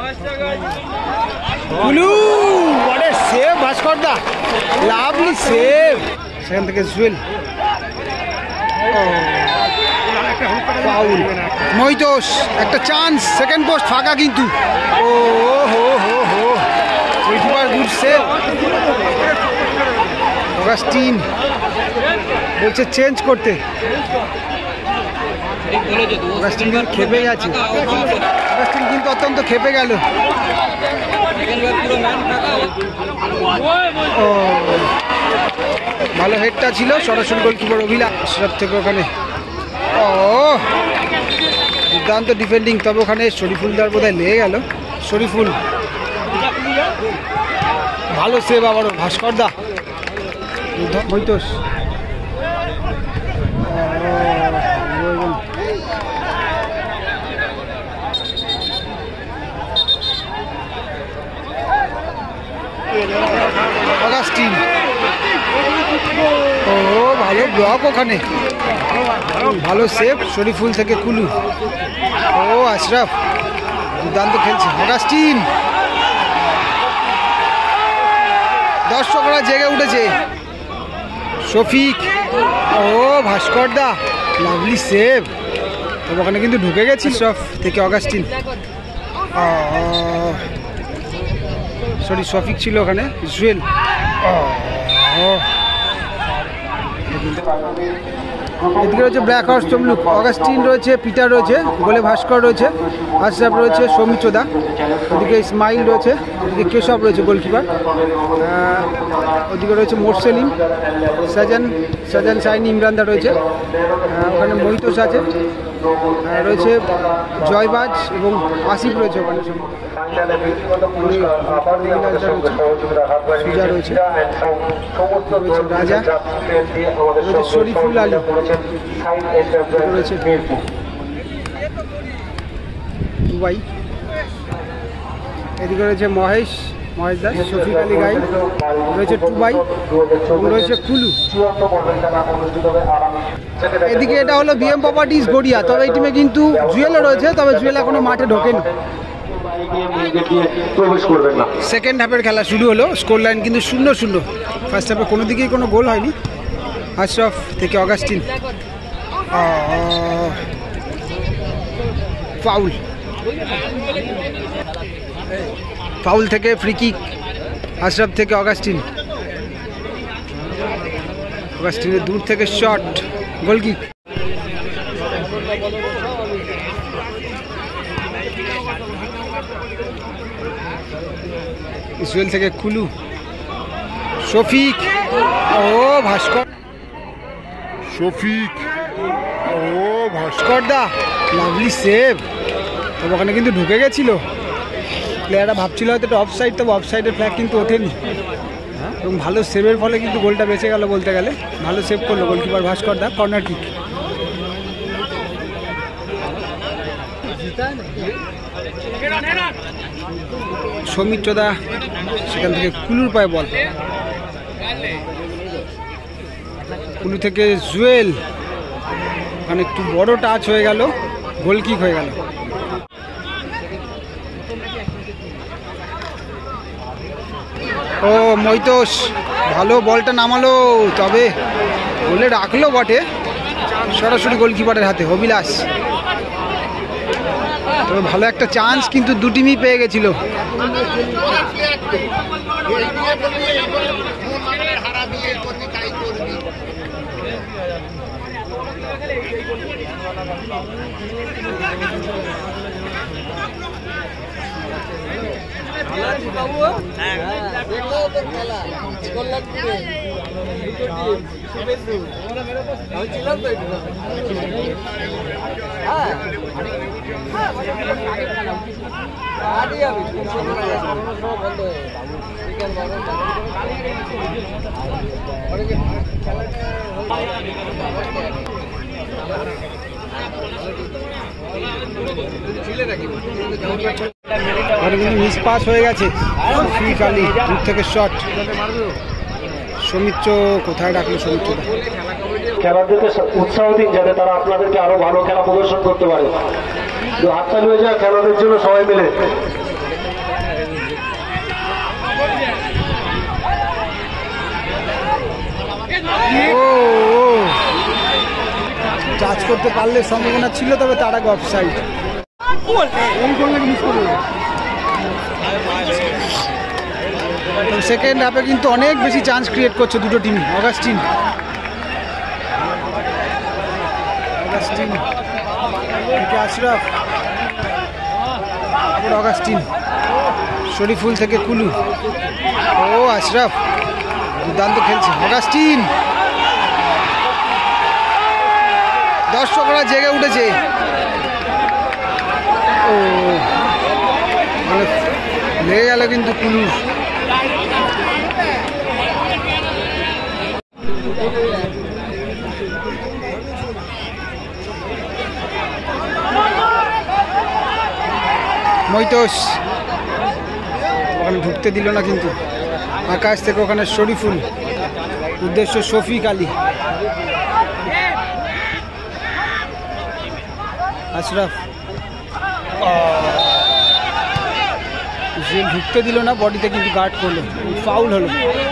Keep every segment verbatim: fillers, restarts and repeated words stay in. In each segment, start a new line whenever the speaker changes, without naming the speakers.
Kullu what a save Bhaskar da, lovely save. সেখান থেকে Jewel, foul. Mohitosh একটা চান্স, সেকেন্ড পোস্ট ফাঁকা কিন্তু। ও হো হো হো, গোলকিপার গুড সেভ। অগাস্টিন বলছে চেঞ্জ করতে, অগাস্টিন কিন্তু খেপে গেছে। অগাস্টিন কিন্তু অত্যন্ত খেপে গেল। ও ভালো হেডটা ছিল, সরাসরি গোলকিপার অভিলাষ সব থেকে ওখানে। ও দুর্দান্ত ডিফেন্ডিং, তবে ওখানে শরীফুলদার বোধহয় লেগে গেল। শরীফুল ভালো সেভ আবারও ভাস্কর দা। মহিতোষ অগাস্টিন, ও ভালো ব্লক ওখানে, ভালো সেভ শরীফুল থেকে কুলু। ও আশরাফ দুর্দান্ত খেলছে। অগাস্টিন, দর্শকরা জেগে উঠেছে। শফিক, ও ভাস্কর দা লাভলি সেভ, তবে ওখানে কিন্তু ঢুকে গেছে। আশরাফ থেকে অগাস্টিন, সরি শফিক ছিল ওখানে। জুয়েল, এদিকে রয়েছে ব্ল্যাক হর্স তমলুক। অগাস্টিন রয়েছে, পিটার রয়েছে, গোলে ভাস্কর রয়েছে, আশরাফ রয়েছে, সৌমিত্রদা, ওদিকে ইসমাইল রয়েছে, ওদিকে কেশব রয়েছে গোলকিপার, ওদিকে রয়েছে মোরসেলিম, সাজান সাজান সাইনি, ইমরানদা রয়েছে, ওখানে মহিতোষ আছে, রয়েছে জয়বাজ এবং আসিফ রয়েছে ওখানে, সুজা রয়েছে, রাজা রয়েছে, শরীফুল আলী রয়েছে, দুবাই, এদিকে রয়েছে মহেশ মহেশ দাস, শফিক আলী গাই রয়েছে, টুবাই রয়েছে, কুলু। এদিকে এটা হলো বিএম প্রপার্টিজ গড়িয়া, তবে এই টিমে কিন্তু জুয়েলও রয়েছে, তবে জুয়েল এখনো মাঠে ঢোকেনি। সেকেন্ড হাফের খেলা শুরু হলো, স্কোর লাইন কিন্তু শূন্য শূন্য। ফার্স্ট হাফে কোনো দিকেই কোনো গোল হয়নি। আশরাফ থেকে অগাস্টিন, ফাউল ফাউল থেকে ফ্রি কিক। আশরাফ থেকে অগাস্টিন, অগাস্টিনের দূর থেকে শট, গোল কিক। ইসরায়েল থেকে কুলু, শফিক, ও ভাস্কর, শফিক, ও ভাস্কর দা লাভলি সেভ, তবে ওখানে কিন্তু ঢুকে গেছিল। প্লেয়াররা ভাবছিল হয়তো এটা অফসাইড, তবে অফসাইডের ফ্ল্যাগ কিন্তু ওঠেনি এবং ভালো সেভের ফলে কিন্তু গোলটা বেঁচে গেল বলতে গেলে। ভালো সেভ করলো goalkeeper Bhaskar da. Corner kick, Soumitrada সেখান থেকে কুলুর পায়ে বল, কুলু থেকে জুয়েল, ওখানে একটু বড় টাচ হয়ে গেল, গোল কিক হয়ে গেল। ও মহিতোষ ভালো বলটা নামালো, তবে গোলে রাখলো বটে, সরাসরি গোলকিপারের হাতে অভিলাষ। তবে ভালো একটা চান্স কিন্তু দু টিমই পেয়ে গেছিল। মিস পাস হয়ে গেছে, শফিক আলী দূর থেকে শট। সৌমিত্র কোথায় ডাকলো? সৌমিত্র
খেলাদেরকে উৎসাহ দিন যাতে তারা আপনাদেরকে আরো ভালো খেলা প্রদর্শন করতে পারে। হাততালি হয়ে যায় খেলাদের জন্য সবাই মিলে।
ও টাচ করতে পারলে সম্ভাবনা ছিল, তবে তার আগে অফসাইড। সেকেন্ড হাফে কিন্তু অনেক বেশি চান্স ক্রিয়েট করছে দুটো টিম। অগাস্টিন অগাস্টিন থেকে আশরাফ, অগাস্টিন, শরীফুল থেকে কুলু। ও আশরাফ দুর্দান্ত খেলছে। অগাস্টিন, দর্শকরা জেগে উঠেছে। ও লেগে গেল কিন্তু কুলু। মৈতোষ ওখানে ঢুকতে দিল না, কিন্তু আকাশ থেকে ওখানে শরীফুল, উদ্দেশ্য শফিক আলী। আশরাফ ঢুকতে দিল না, বডিতে কিন্তু গার্ড করলো, ফাউল হলো।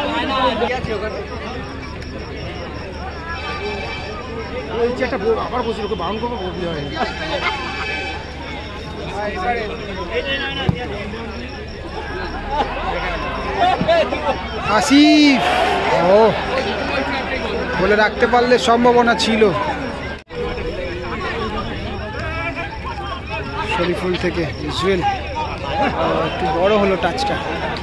আসিফ ও বলে রাখতে পারলে সম্ভাবনা ছিল। শরীফুল থেকে ইসরায়েল, একটু বড় হলো টাচটা।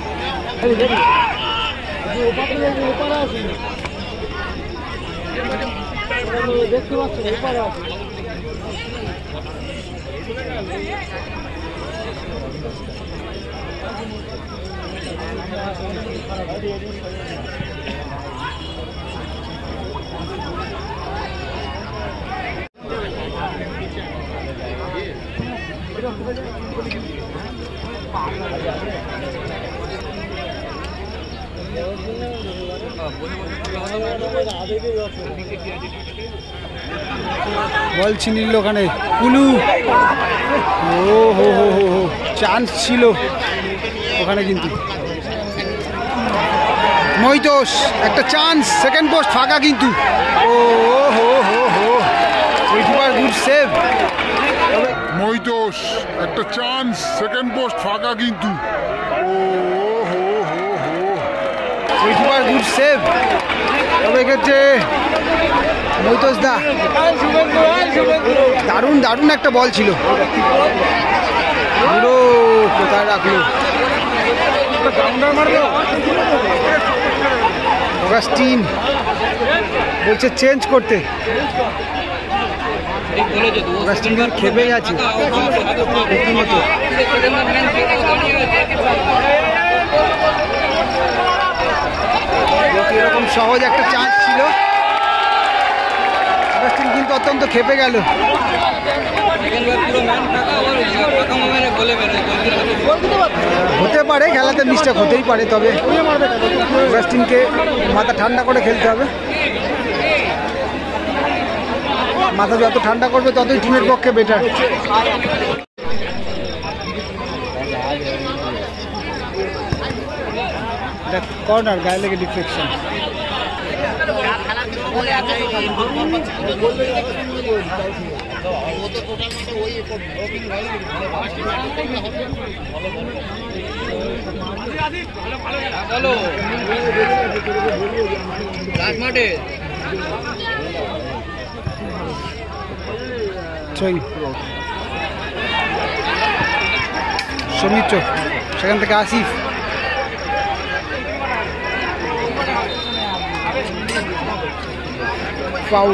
দেখতে পাচ্ছেন বল ছিনিল ওখানে কুলু। ও হো হো হো হো চান্স ছিল ওখানে, কিন্তু মৈতোষ একটা চান্স, সেকেন্ড পোস্ট ফাঁকা কিন্তু। ও হো হো হো উইথবার গুড সেভ।
মৈতোষ একটা চান্স, সেকেন্ড পোস্ট ফাঁকা কিন্তু। ও হো হো হো
উইথবার গুড সেভ। তবে এক্ষেত্রে মৈতোষ দা দারুণ দারুণ একটা বল ছিল, পুরো কোথায় রাখলো। অগাস্টিন বলছে চেঞ্জ করতে, অগাস্টিন খেপে গেছে রীতিমতো। এরকম সহজ একটা চান্স ছিল, অগাস্টিন কিন্তু অত্যন্ত খেপে গেল। হতে পারে খেলাতে মিস্টেক হতেই পারে, তবে অগাস্টিনকে মাথা ঠান্ডা করে খেলতে হবে। মাথা যত ঠান্ডা করবে ততই টিমের পক্ষে বেটার। কর্নার, গায়ে লেগে ডিফ্লেকশন। সৌমিত্র, সেখান থেকে আসিফ, ফাউল।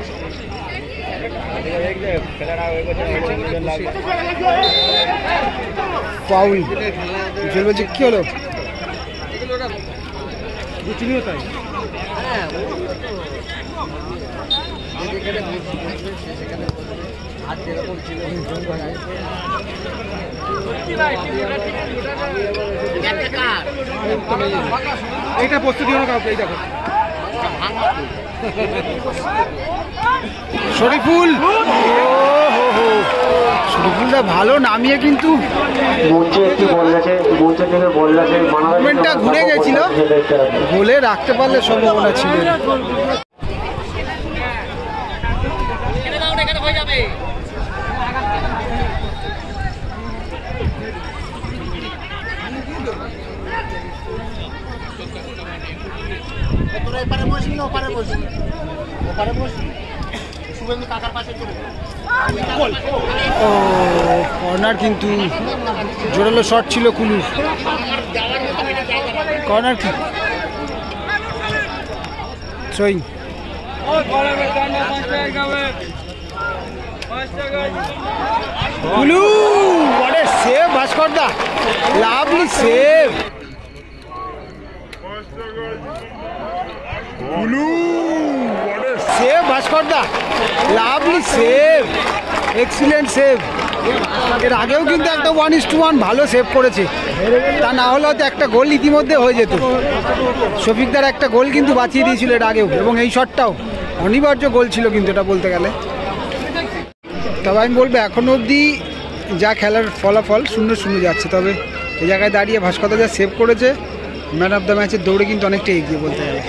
ফাউল জল বলছে কি হলো, তুমিও তাই। এইটা প্রস্তুতি হলো কাউকে, এই দেখো শরীফুল, শরীফুলটা ভালো নামিয়ে কিন্তু
মঞ্চে একটি বল গেছে, মঞ্চের থেকে বল গেছে,
মুভমেন্টটা ঘুরে গেছিল, গোলে রাখতে পারলে সম্ভাবনা ছিল। কর্নার কিন্তু জোরালো শট ছিল কুলু। কর্নার কি throwing. Kulu, what a save Bhaskar da, lovely save. Kulu, what a save Bhaskar da, lovely save, excellent save. এর আগেও কিন্তু একটা ওয়ান ইস টু ওয়ান ভালো সেভ করেছে, তা না হলে হয়তো একটা গোল ইতিমধ্যে হয়ে যেত। শফিকদার একটা গোল কিন্তু বাঁচিয়ে দিয়েছিল এর আগেও, এবং এই শটটাও অনিবার্য গোল ছিল কিন্তু এটা বলতে গেলে। তবে আমি বলবো এখনো অবধি যা খেলার ফলাফল শূন্য শূন্য যাচ্ছে, তবে এই জায়গায় দাঁড়িয়ে ভাস্কর যা সেভ করেছে ম্যান অফ দ্য ম্যাচের দৌড়ে কিন্তু অনেকটা এগিয়ে বলতে গেলে।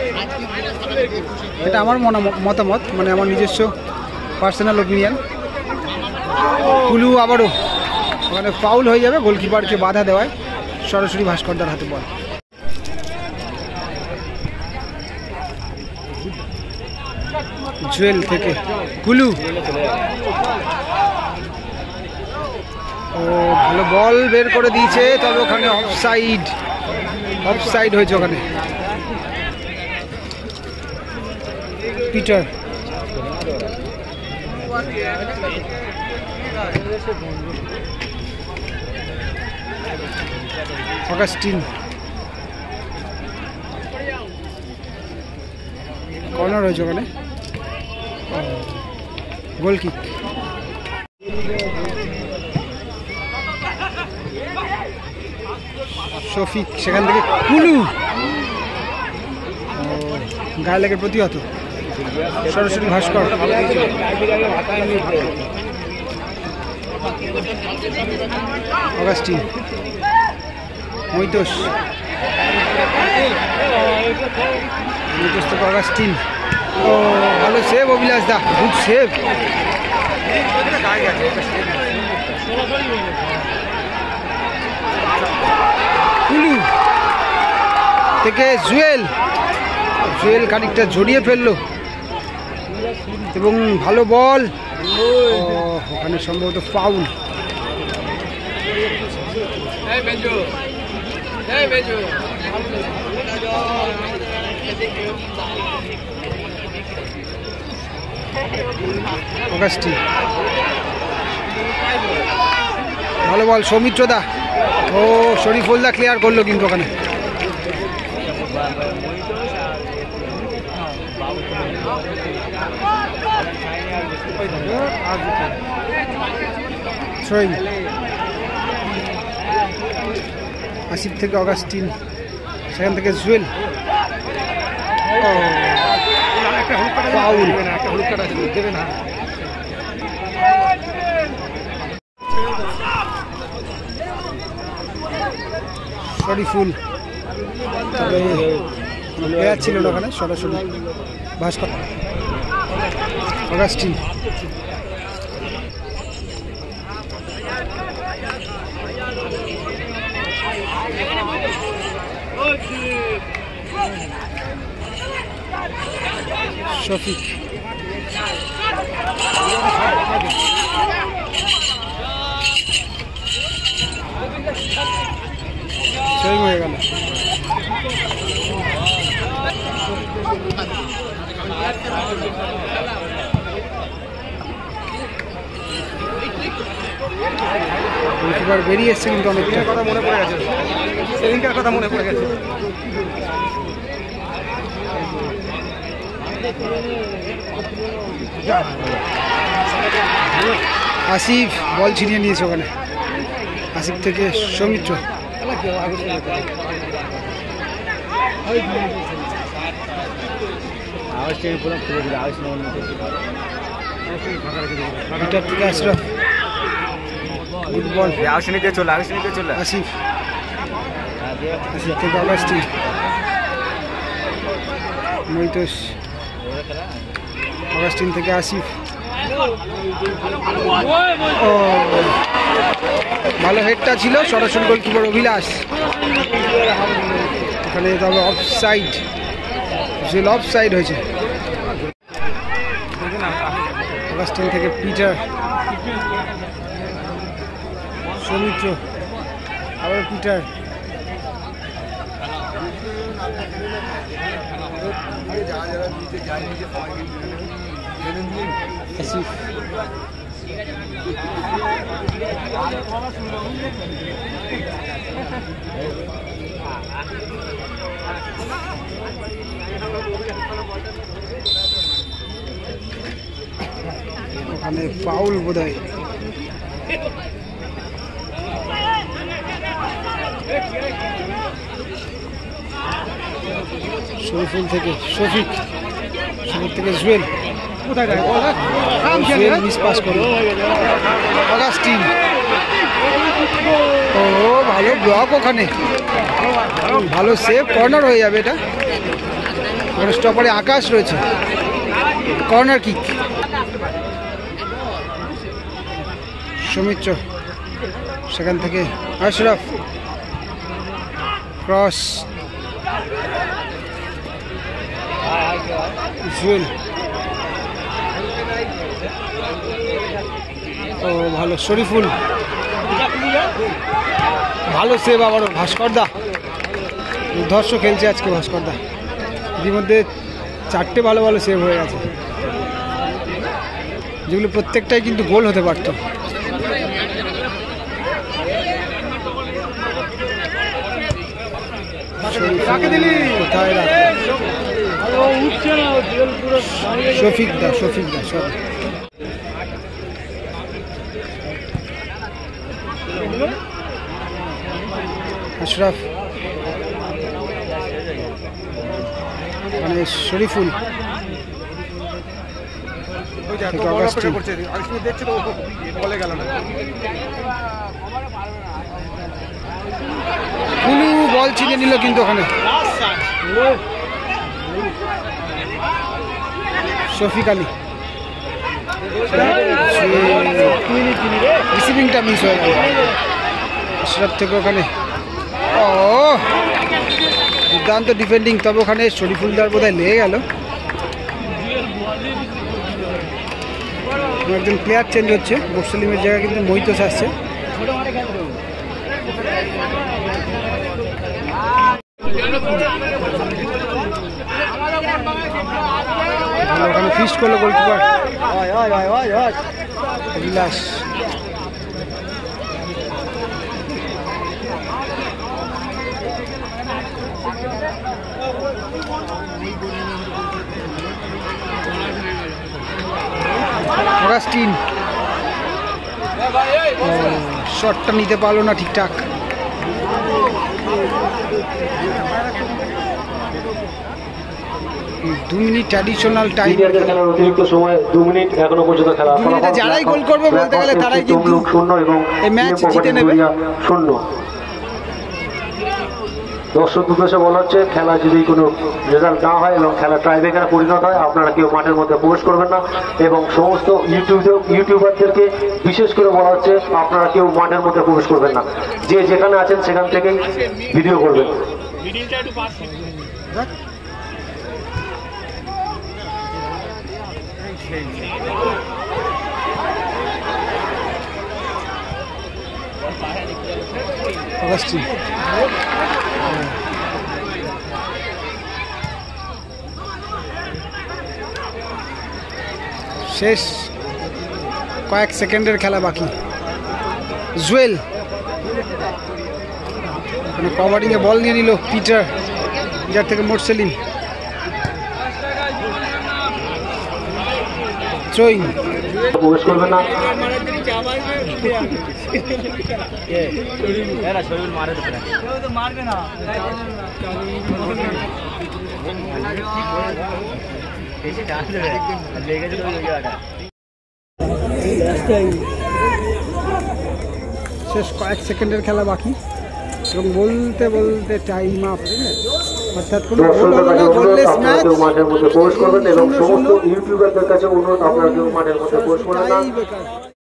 এটা আমার মতামত, মানে আমার নিজস্ব পার্সোনাল ওপিনিয়ন। কুলু আবারও ওখানে ফাউল হয়ে যাবে, গোলকিপারকে বাধা দেওয়ায় সরাসরি ভাস্করদার হাতে বল। জুয়েল থেকে কুলু, ও ভালো বল বের করে দিয়েছে, তবে ওখানে অফসাইড, অফসাইড হয়েছে ওখানে। পিটার, অগাস্টিন, কর্নার হয়েছে ওখানে, গোল কিক। শফিক সেখান থেকে কুলু, গায়ে লেগে প্রতিহত, সরাসরি ভাস্কর। অগাস্টিন, মৈতোষ, মৈতোষ থেকে অগাস্টিন, ও ভালো save Abhilash da, good save. Kulu থেকে জুয়েল, জুয়েল খানিকটা জড়িয়ে ফেললো এবং ভালো বল, ওখানে সম্ভবত ফাউল। অগাস্টিন, ভালো বল সৌমিত্র দা, ও শরীফুল দা ক্লিয়ার করলো কিন্তু ওখানে। আসিফ থেকে অগাস্টিন, সেখান থেকে জুয়েল, ফাউল। শরীফুল, তবে প্লেয়ার ছিল না ওখানে, সরাসরি ভাস্কর। অগাস্টিন, শফিক, সেই হয়ে গেল। গোলকিপার বেরিয়ে এসছে কিন্তু অনেকটা কথা মনে পড়ে গেছে, সেদিনকার কথা মনে পড়ে গেছে। আসিফ বল ছিনিয়ে নিয়েছে ওখানে, আসিফ থেকে সৌমিত্র, পিটার থেকে আশরাফ, ফুটবল
আউশনিতে চলে আউশনিতে চলে
আসিফ, আসিফ থেকে অগাস্টিন, মৈতোষ, অগাস্টিন থেকে আসিফ। ও ভালো হেডটা ছিল, সরাসরি গোলকিপার অভিলাষ। এখানে তবে অফ সাইড, অফ সাইড হয়েছে। অগাস্টিন থেকে পিটার, সৌমিত্র, আবার পিটার, আসিফ, ওখানে ফাউল বোধ হয়। শরীফুল থেকে শফিক, শফিক থেকে জুয়েল, জুয়েল মিস পাস করল। অগাস্টিন, ও ভালো ব্লক, ওখানে ভালো সেভ, কর্নার হয়ে যাবে এটা। ওখানে স্টপারে আকাশ রয়েছে, কর্নার কিক। সৌমিত্র, সেখান থেকে আশরাফ, ক্রস, জুয়েল, ও ভালো শরীফুল, ভালো সেভ আবারও ভাস্করদা। দুর্ধর্ষ খেলছে আজকে ভাস্করদা, ইতিমধ্যে চারটে ভালো ভালো সেভ হয়ে গেছে, যেগুলো প্রত্যেকটাই কিন্তু গোল হতে পারত। কোথায় শফিক দা, শফিক দা সব আশরাফ, মানে শরীফুল, কুলু বল ছিনে নিল কিন্তু ওখানে। শফিক আলী, রিসিভিংটা মিস হয়ে গেল আশরাফ থেকে ওখানে। ও দুর্দান্ত ডিফেন্ডিং, তবে ওখানে শরীফুলদার বোধহয় লেগে গেল। একজন প্লেয়ার চেঞ্জ হচ্ছে, মুসলিমের জায়গায় কিন্তু মৈতোষ আসছে। ওখানে ফিস্ট করলো গোলকিপার অভিলাষ। অগাস্টিন শটটা নিতে পারলো না ঠিকঠাক। দু মিনিট অ্যাডিশনাল টাইম,
খেলার অতিরিক্ত সময় দু মিনিট এখনো পর্যন্ত খেলা।
যারাই গোল করবে বলতে গেলে তারাই কিন্তু
শূন্য এবং
এই ম্যাচ জিতে নেবে।
শূন্য। দর্শক উদ্দেশ্যে বলা হচ্ছে, খেলা যদি কোনো রেজাল্ট না হয় এবং খেলা টাইব্রেকারে পরিণত হয়, আপনারা কেউ মাঠের মধ্যে প্রবেশ করবেন না। এবং সমস্ত ইউটিউব ইউটিউবারদেরকে বিশেষ করে বলা হচ্ছে, আপনারা কেউ মাঠের মধ্যে প্রবেশ করবেন না। যে যেখানে আছেন সেখান থেকেই ভিডিও করবেন।
অগাস্টিন, শেষ কয়েক সেকেন্ডের খেলা বাকি। জুয়েল কভারিংয়ে বল নিয়ে নিল পিটার, পিটার থেকে মোরসেলিম, থ্রোইং,
প্রবেশ করবেন না।
শেষ কয়েক সেকেন্ডের খেলা বাকি এবং বলতে বলতে টাইম আপ, অর্থাৎ কোনো গোল হলো না, গোললেস ম্যাচ।
মাঠের মধ্যে প্রবেশ করবেন এবং সমস্ত ইউটিউবারদের কাছে অনুরোধ আপনারা কেউ মাঠের মধ্যে প্রবেশ করবেন না।